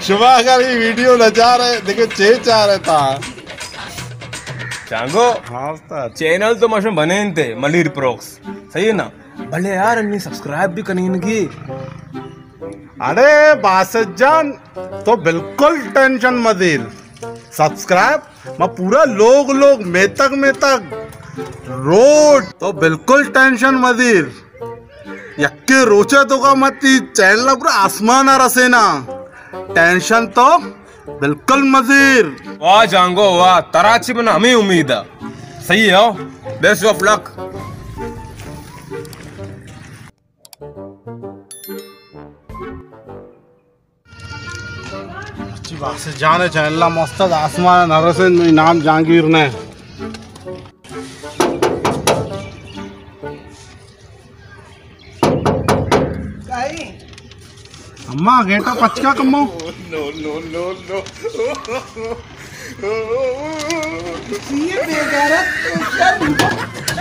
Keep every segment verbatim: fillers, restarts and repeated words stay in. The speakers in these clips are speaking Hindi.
सुबह का भी वीडियो नचा रहे देखो चे चाह रहे था चांगो। हाँ चैनल तो मशहूर बने थे मलिर प्रोक्स सही है ना भले यार अन्नी सब्सक्राइब भी करनी इनकी। अरे बासत जान तो बिल्कुल टेंशन मदिर सब्सक्राइब मैं पूरा लोग लोग में तक में तक रोड तो बिल्कुल टेंशन मदिर यक्के रोचे तो का मत चैनल पूरा आसमान आ रसेना टेंशन तो बिल्कुल मजीर। वाह जांगो वाह तराची में हमें उम्मीद है सही है बेस्ट ऑफ लक। अच्छी बात से जाने चैनल मस्त आसमान नरसे नाम जहांगीर ने अम्मा गेटा पचका कम्मो नो नो नो नो ये बेगैरत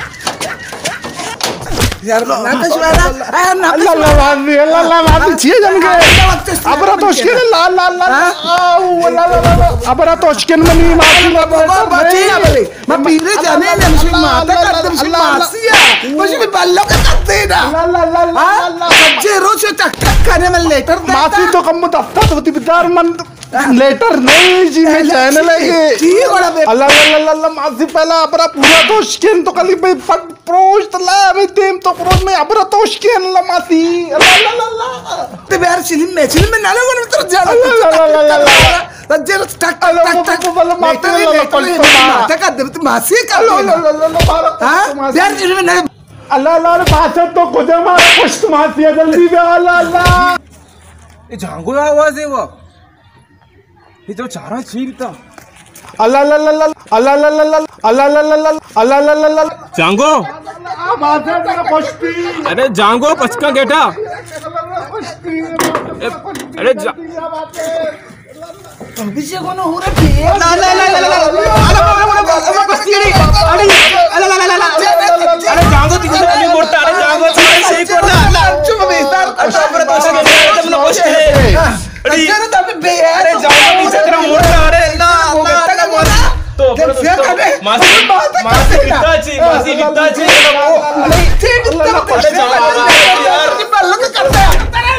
यार ना कशवारा आ ना अल्लाह वादी अल्लाह वादी छिए जन के अबरा तोशकिन ला ला ला आओ ला ला ला अबरा तोशकिन मनी माफी बाबा बच्चे ना बोले मैं पीरे जाने ने मुझे माता का तुम से मासिया मुझे भी बालों का करते ना ला ला ला ला बच्चे रोज टक टक करने में लेटर देता माफी तो कम दफ्तर होती बिदार मन लेटर नहीं जी मैं चैनल है ये जी बड़ा बे अल्लाह अल्लाह अल्लाह माफी पहला अबरा पूरा तोशकिन तो कली पे फट प्रोज तो ला मैं तेम तो प्रोज में अबरा तोशकिन ला माफी अल्लाह अल्लाह ते यार फिल्म में फिल्म में ना लोगों उतर जा बच्चे रोज टक टक टक माता का तुम मासी का हां यार फिल्म में ना अल्लाह अल्लाह बात तो खुद हमारा खुश माफी जल्दी दे अल्लाह अल्लाह ये जांगो आवाज है वो ये तो चारा चीरता अल्लाह अल्लाह अल्लाह अल्लाह अल्लाह अल्लाह अल्लाह अल्लाह अल्लाह जांगो बात है खुशती अरे जांगो पचका गेटा अरे अभिषेक होना हो रहा है ला ला ला ला अरे जांगो तिकडे खाली मोडता अरे जांगो सही करता चुप बेजार अरे तो खुश है अरे अरे जांगो पीछे तेरा मोडता अरे ना ना तो मासी मासी वित्ताची मासी वित्ताची अरे ठीक अरे जांगो यार बालों का करता है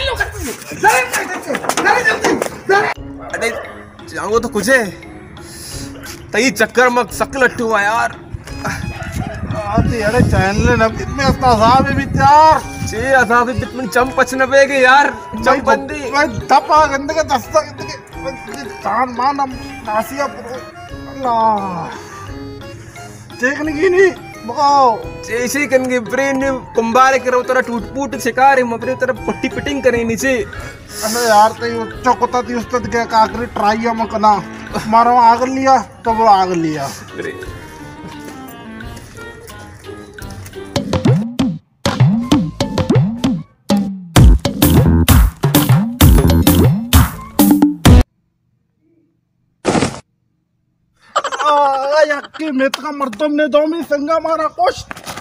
अरे जांगो तो कुछ है तई चक्कर मग सकलट्टू हुआ यार आती अरे चैनल न इतने असाब है विचार जी असाब बितमन चंपच न बेगे यार चंपंदी मैं दपा गंदे के दस्ता गंदे तान मान नासिया अल्लाह देखने की नहीं बताओ जैसे कनगे ब्रेन ने कुंबारे करो तेरा टूट फूट शिकार है मबरे तेरा पट्टी फिटिंग करे नीचे अरे यार ते चौकता थी उस तक क्या काकरी ट्राई हम करना मारो आग लिया तो वो आग लिया यक्की मेत का मर्दम ने दो में संगा मारा कोश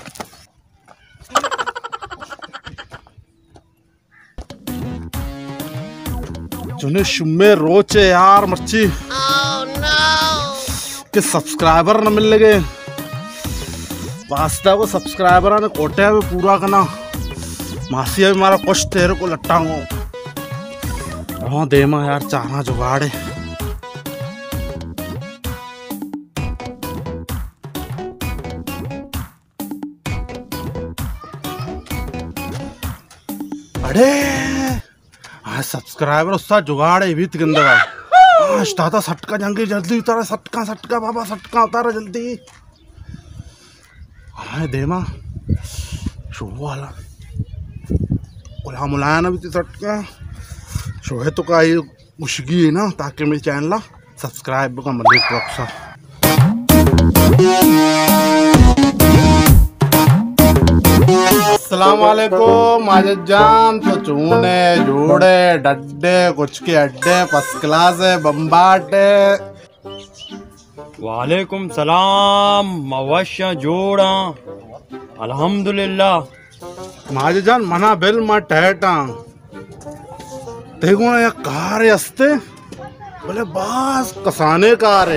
जुने शुम्मे रोचे यार मर्ची के सब्सक्राइबर न मिल लगे वास्ता को सब्सक्राइबर ने कोटे में पूरा करना मासिया भी मारा कोश तेरे को लट्टांगो हाँ देमा यार चाहना जुगाड़े अरे आज सब्सक्राइबर उसका जुगाड़ है भी गंदा आज ताता सटका जंगे जल्दी उतारा सटका सटका बाबा सटका उतारा जल्दी हाँ देमा शुभ वाला गुलाम मुलायना भी सटका शोहे तो का ये मुश्किल है ना ताकि मेरे चैनल सब्सक्राइब का मलिर प्रोक्सा अस्सलामुअलैकुम माजिद जान तो चूने जूड़े डड्डे कुछ के अड्डे फर्स्ट क्लास है बम्बाट है वालेकुम सलाम मवश्या जोड़ा अल्हम्दुलिल्लाह माजिद जान मना बिल मा टहटा देखो ना या कार हस्ते बोले बस कसाने का रे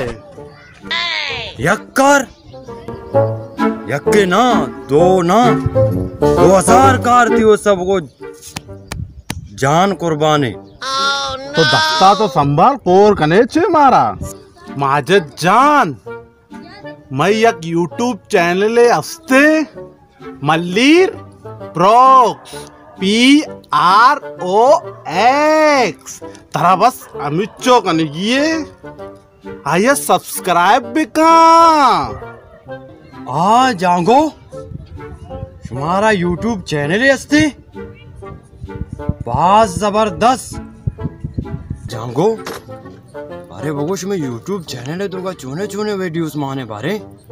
यक्कर यक्के ना दो ना दो हजार कार थी वो सबको जान कुर्बानी। तो दत्ता तो संभाल कोर कने छे मारा माझे जान मैं एक यूट्यूब चैनल असते मल्लीर प्रोक्स पी आर ओ एक्स तरा बस अमिचो कनगिए आये सब्सक्राइब भी का आ जांगो तुम्हारा यूट्यूब चैनल असते बास जबरदस्त जांगो अरे बगोश में यूट्यूब चैनल है तुमका चुने चुने वीडियोस माने बारे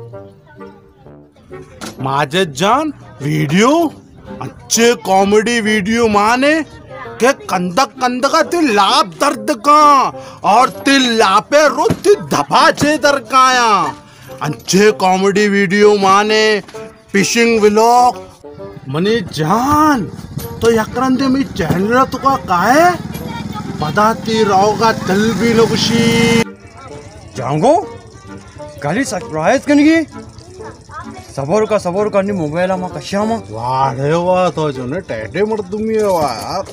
माजे जान वीडियो अच्छे कॉमेडी वीडियो माने के कंदक कंदका तिल लाभ दर्द का और तिल लापे रो तिल धपाचे दर काया अच्छे कॉमेडी वीडियो माने फिशिंग व्लॉग मने जान तो यकरंदे में चैनल तो का काहे पदाती रहोगा दिल भी नकुशी जाऊंगो कल सरप्राइज करेंगे सबर का सबर करनी मोबाइल में कश्या में वाड़े हुआ तो जो ने टेढ़े मर तुम्ही हुआ यार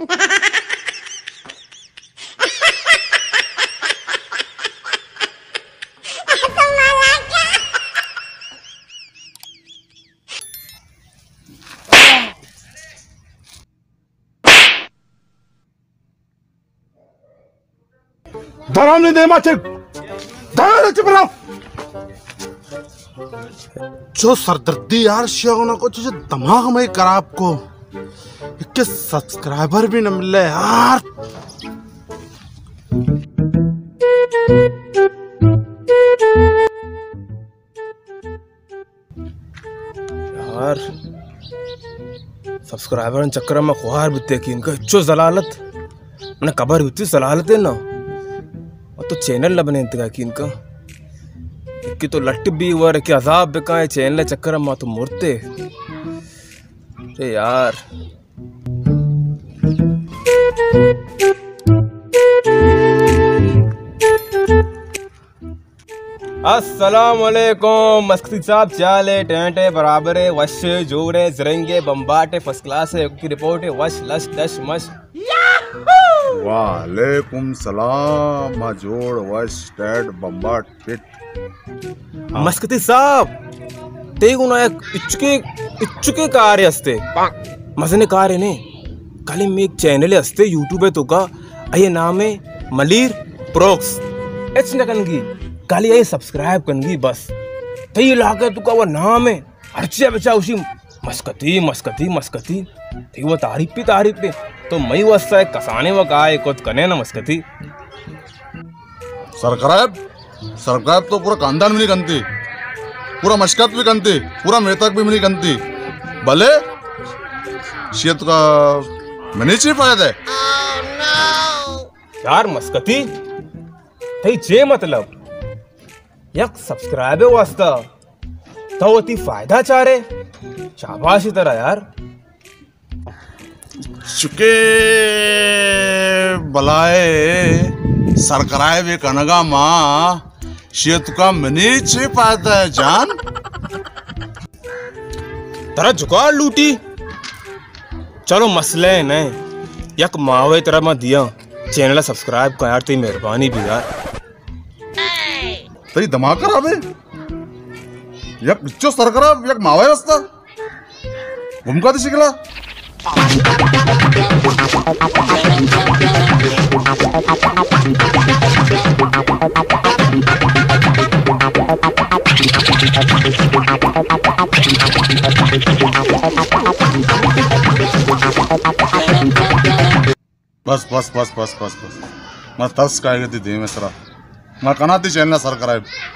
धराम नहीं दे माचे धरा चुप रहो जो सरदर्दी यार शियोना को जो दिमाग में खराब को इक्के सब्सक्राइबर भी न मिले यार यार सब्सक्राइबर चक्कर में खुआर बिते की इनका इच्छो जलालत मैंने कबर बिती जलालत है ना और तो चैनल न बने इंतगा की इनका कि तो लट भी हुआ कि अजाब बेका चैनल चक्कर में तो मुरते अरे यार अस्सलाम वालेकुम मस्कती साहब चाले टेंटे बराबरे वश जोरे जरेंगे बम्बाटे फर्स्ट क्लास है की रिपोर्ट है वश लश दश मश वालेकुम सलाम मजोड़ वश टैड बम्बाट पिट मस्कती साहब तेगु ना एक इच्छुके इच्छुके कार्य असते मजने कार्य ने खाली में एक चैनल असते यूट्यूब है तो का ये नाम है मलीर प्रोक्स एच न कनगी खाली ये सब्सक्राइब कनगी बस तो ये लाके तो का वो नाम है अर्चिया बचा उसी मस्कती मस्कती मस्कती ठीक वो तारीफ पे तारीफ पे तो मई वस्ता है कसाने वो का है कुछ कने ना मस्कती सरकराब सरकराब तो पूरा खानदान में नहीं गनती पूरा मशकत भी गनती पूरा मेतक भी नहीं गनती भले शेत का मैंने ची फायदा है यार मस्कती थई जे मतलब यक सब्सक्राइब वास्ता तो होती फायदा चारे शाबाश तरह यार चुके बलाए सरकराए भी कनगा माँ शेत का मैंने ची फायदा है जान तरह जुगाड़ लूटी चलो मसले नहीं यक मावे तरह मैं दिया चैनल सब्सक्राइब कर यार तेरी मेहरबानी भी यार तेरी दिमाग खराब है यक बिच्चो सरकराब यक मावे रास्ता घुमका दी शिकला बस बस बस बस बस बस मैं तस का गई थी में सरा मैं कनाती चैनल सर कराए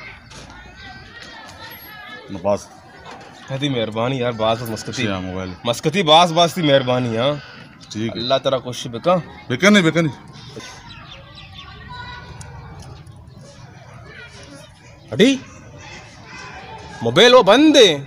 बस तेरी मेहरबानी यार बास बस मस्कती मोबाइल मस्कती बास बास की मेहरबानी हाँ ठीक है अल्लाह तेरा खुश बेका बेकन नहीं बेकन नहीं अड़ी मोबाइल वो बंद है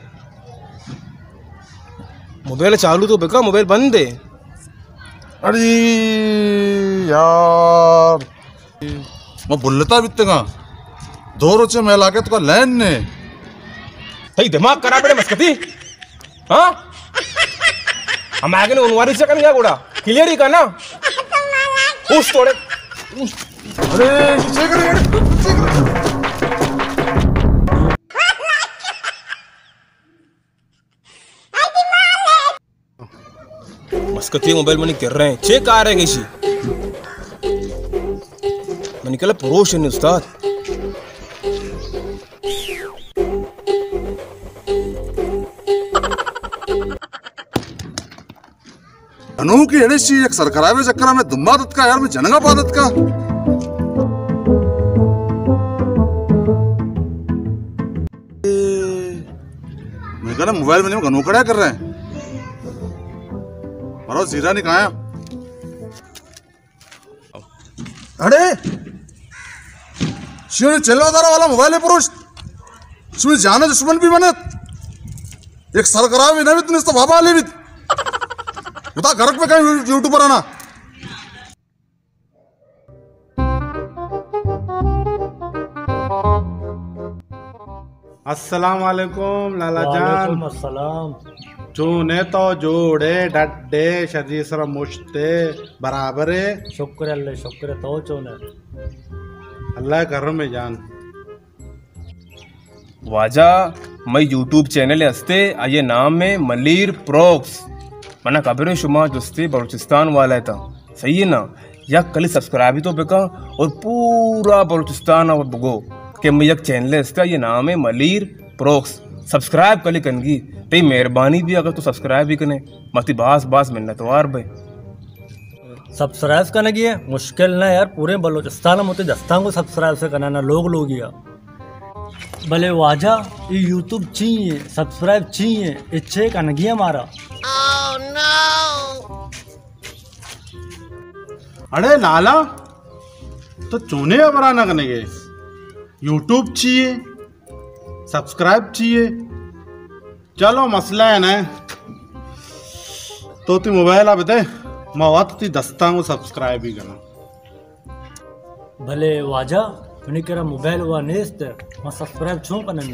मोबाइल चालू तो बेका मोबाइल बंद है अरे यार मैं बुल्लता बीतते का दो रोचे मैं लाके तो का लैन ने तई दिमाग करा बड़े मस्कती हाँ हम आगे ने उनवारी से कन गया गोड़ा क्लियर ही का ना उस तोड़े अरे चेक कर मस्कती मोबाइल मैंने कर रहे हैं चेक आ रहे हैं किसी मैंने कहा परोश है उस्ताद अनु की एडेसी एक सरकरावे चक्कर में दुम्बा दत का यार मैं जनगा पादत का मैं कह रहा मोबाइल में गनू कड़ा कर रहे हैं मारो जीरा नहीं कहा अरे शिव ने चलने वाला मोबाइल है पुरुष शिव जाने दुश्मन भी बने एक सरकरावे भी नहीं तो बाबा वाले भी बता घर पे कहीं यूट्यूबर आना अस्सलाम वालेकुम लाला जान अस्सलाम चूने तो जोड़े डड्डे शरीसर मुश्ते बराबरे शुक्र अल्लाह शुक्र तो चोने अल्लाह करम में जान वाजा मैं यूट्यूब चैनल हस्ते आये नाम में मलीर प्रोक्स मना खबरें शुमा दोस्ती बलूचिस्तान वाला था सही है ना या कल सब्सक्राइब तो बेका और पूरा बलूचिस्तान और बगो के मैं एक चैनल हस्ता ये नाम है मलीर प्रोक्स सब्सक्राइब कल कनगी तेरी मेहरबानी भी अगर तो सब्सक्राइब भी कने मती बास बास मिन्नतवार भाई सब्सक्राइब करने की है मुश्किल ना यार पूरे बलूचिस्तान में दस्तान को सब्सक्राइब से करना ना लोग लोग या भले वाजा ये यूट्यूब चाहिए सब्सक्राइब चाहिए इच्छे कनगी हमारा अरे लाला तो चूने बराना करने के यूट्यूब चाहिए सब्सक्राइब चाहिए चलो मसला है ना तो ती मोबाइल अब दे मवात ती दस्ता को सब्सक्राइब ही करना भले वाजा मैंने कह रहा मोबाइल हुआ नेस्त मैं सब्सक्राइब छू करने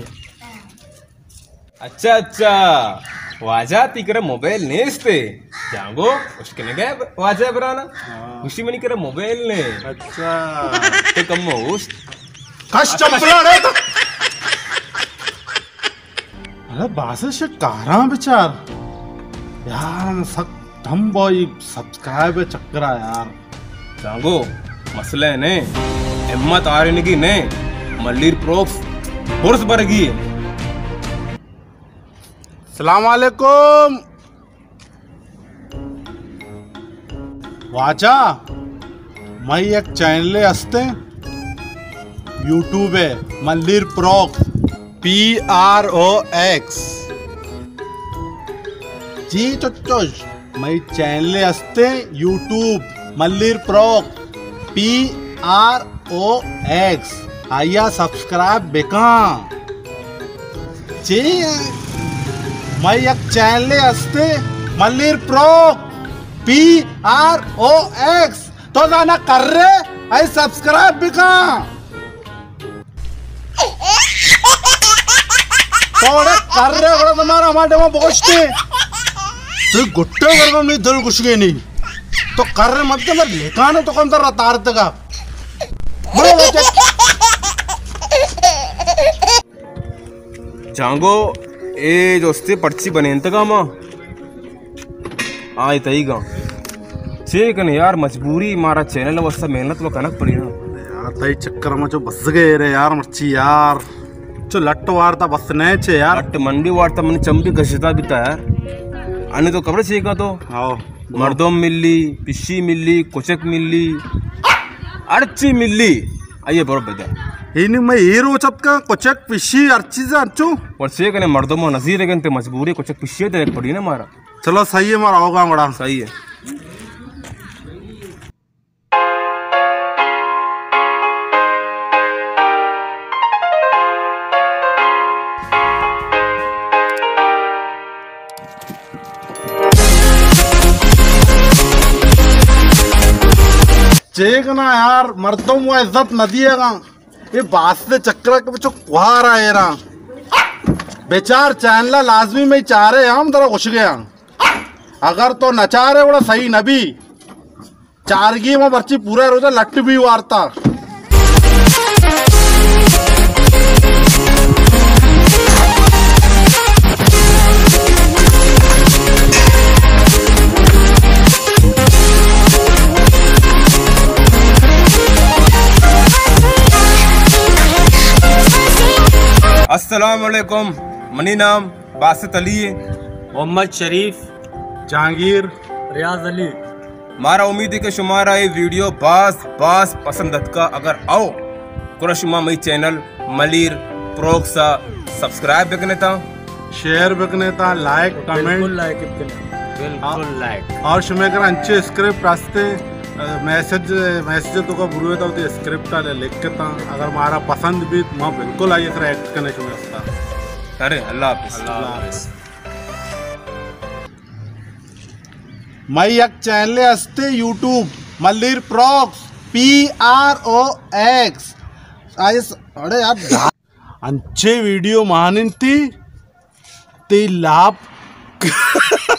अच्छा अच्छा वाजा तिकर मोबाइल नेस्ते जांगो उसके ने गए वाजा बराना उसी में नहीं कर मोबाइल ने अच्छा तो कम होस्ट कश चंपला रे तो अरे बासे से कारा बेचार यार सक हम बॉय सब्सक्राइब चक्करा यार जांगो मसला है ने हिम्मत आ रही की ने मल्लीर प्रोक्स बुर्स बरगी सलाम वालेकुम वाचा मैं एक चैनल हस्ते यूट्यूब है मल्लीर प्रोक्स पी आर ओ एक्स जी चोच मैं चैनल हस्ते यूट्यूब मल्लीर प्रोक्स पी आर ओ एक्स आइया सब्सक्राइब बेका जी मैं एक चैनल हस्ते मल्लीर प्रोक्स पी आर ओ एक्स तो जाना कर रहे आई सब्सक्राइब भी का थोड़े कर रहे बड़ा तुम्हारा हमारे वहां पहुंचते तो गुट्टे कर नहीं दिल कुछ गए नहीं तो कर रहे मत मत लेका ना तो कौन सा रतार तक जांगो ए दोस्ते पर्ची बने तक मां आए तई गा चेक ने यार मजबूरी मारा चैनल वस्ता मेहनत वो कनक पड़ी ना यार तई चक्कर में जो बस गए रे यार मच्छी यार जो लट्ट वारता बस नहीं छे यार लट्ट मंडी वारता मन चंपी घसता बिता यार अन्य तो कबर चेक तो आओ मर्दोम मिल्ली पिशी मिल्ली कोचक मिल्ली अर्ची मिल्ली आइए बरोबर बता इन्हीं में हीरो चत का कोचक पिशी अर्ची से अर्चू और चेक ने मर्दों नजीर है ते मजबूरी कोचक पिशी दे पड़ी ना मारा चलो सही है मारा होगा बड़ा सही है चेक ना यार, मर्दों को इज्जत न दिएगा। ये बात से चक्कर के बच्चों कुहा रहा है ना बेचार चैनला लाजमी में चाह रहे हम तरह घुस गया। अगर तो नचा रहे बड़ा सही नबी चारगी में बच्ची पूरा रोजा लट्ट भी वारता। अस्सलामुअलैकुम। मनी नाम बासित अली है। मोहम्मद शरीफ, जहांगीर, रियाज अली। मारा उम्मीद है कि शुमारा ये वीडियो बास बास पसंद का। अगर आओ कुरा शुमा मई चैनल मलीर प्रोग सा सब्सक्राइब बिकने था, शेयर बिकने था, लाइक बिल्कुल कमेंट लाइक बिल्कुल लाइक और शुमे कर अंचे स्क्रिप्ट रास्ते मैसेज मैसेज तो का बुरू था तो स्क्रिप्ट का लिख के था। अगर हमारा पसंद भी तो बिल्कुल आइए कर एक्ट करने शुमे उसका। अरे अल्लाह हाफिज़। मैं एक चैनल हस्ते यूट्यूब मल्लीर प्रॉक्स पी आर ओ एक्स आइस। अरे यार अच्छे वीडियो मानिन थी ती लाभ